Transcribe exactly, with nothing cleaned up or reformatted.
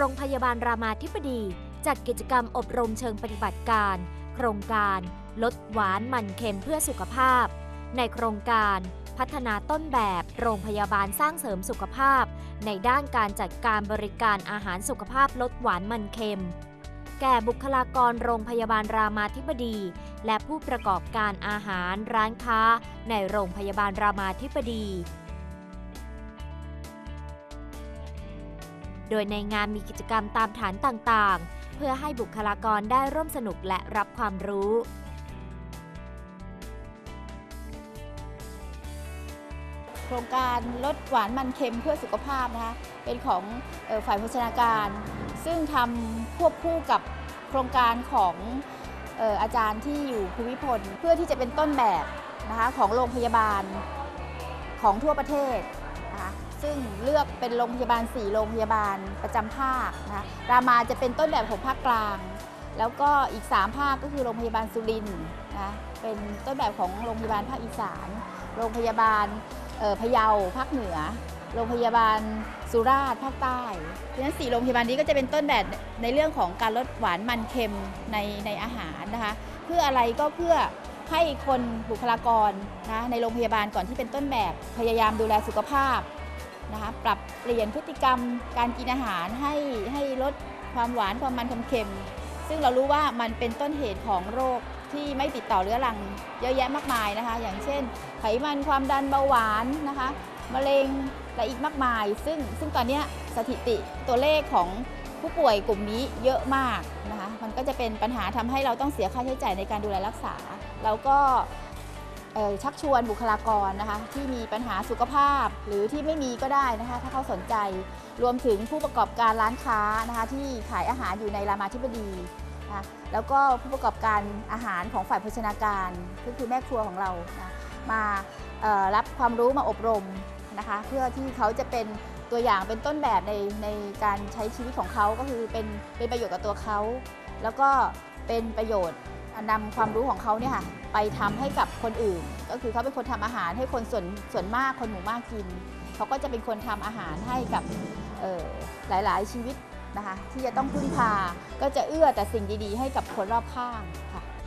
รงพยาบาลรามาธิบดีจัดกิจกรรมอบรมเชิงปฏิบัติการโครงการลดหวานมันเค็มเพื่อสุขภาพในโครงการพัฒนาต้นแบบโรงพยาบาลสร้างเสริมสุขภาพในด้านการจัดการบริการอาหารสุขภาพลดหวานมันเค็มแก่บุคลากรโรงพยาบาลรามาธิบดีและผู้ประกอบการอาหารร้านค้าในโรงพยาบาลรามาธิบดีโดยในงานมีกิจกรรมตามฐานต่างๆเพื่อให้บุคลากรได้ร่วมสนุกและรับความรู้โครงการลดหวานมันเค็มเพื่อสุขภาพนะคะเป็นของฝ่ายโภชนาการซึ่งทำควบคู่กับโครงการของอาจารย์ที่อยู่ภูมิพลเพื่อที่จะเป็นต้นแบบนะคะของโรงพยาบาลของทั่วประเทศนะคะซึ่งเลือกเป็นโรงพยาบาลสี่โรงพยาบาลประจำภาคนะคะรามาจะเป็นต้นแบบของภาคกลางแล้วก็อีกสามภาคก็คือโรงพยาบาลสุรินทร์นะเป็นต้นแบบของโรงพยาบาลภาคอีสานโรงพยาบาลพะเยาภาคเหนือโรงพยาบาลสุราษฎร์ภาคใต้เพราะฉะนั้นสี่โรงพยาบาลนี้ก็จะเป็นต้นแบบในเรื่องของการลดหวานมันเค็มในในอาหารนะคะเพื่ออะไรก็เพื่อให้คนบุคลากรนะในโรงพยาบาลก่อนที่เป็นต้นแบบพยายามดูแลสุขภาพนะคะปรับเปลี่ยนพฤติกรรมการกินอาหารให้ให้ลดความหวานความมันความเค็มซึ่งเรารู้ว่ามันเป็นต้นเหตุของโรคที่ไม่ติดต่อเรื้อรังเยอะแยะมากมายนะคะอย่างเช่นไขมันความดันเบาหวานนะคะมะเร็งและอีกมากมายซึ่งซึ่งตอนนี้สถิติตัวเลขของผู้ป่วยกลุ่มนี้เยอะมากนะคะมันก็จะเป็นปัญหาทำให้เราต้องเสียค่าใช้จ่ายในการดูแลรักษาแล้วก็ชักชวนบุคลากรนะคะที่มีปัญหาสุขภาพหรือที่ไม่มีก็ได้นะคะถ้าเขาสนใจรวมถึงผู้ประกอบการร้านค้านะคะที่ขายอาหารอยู่ในรามาธิบดีนะแล้วก็ผู้ประกอบการอาหารของฝ่ายโภชนาการก็คือแม่ครัวของเรานะมารับความรู้มาอบรมนะคะเพื่อที่เขาจะเป็นตัวอย่างเป็นต้นแบบในในการใช้ชีวิตของเขาก็คือเป็นเป็นประโยชน์กับตัวเขาแล้วก็เป็นประโยชน์นำความรู้ของเขาเนี่ยค่ะไปทำให้กับคนอื่นก็คือเขาเป็นคนทำอาหารให้คนส่วนส่วนมากคนหมู่มากกินเขาก็จะเป็นคนทำอาหารให้กับหลายๆชีวิตนะคะที่จะต้องพึ่งพาก็จะเอื้อแต่สิ่งดีๆให้กับคนรอบข้างค่ะ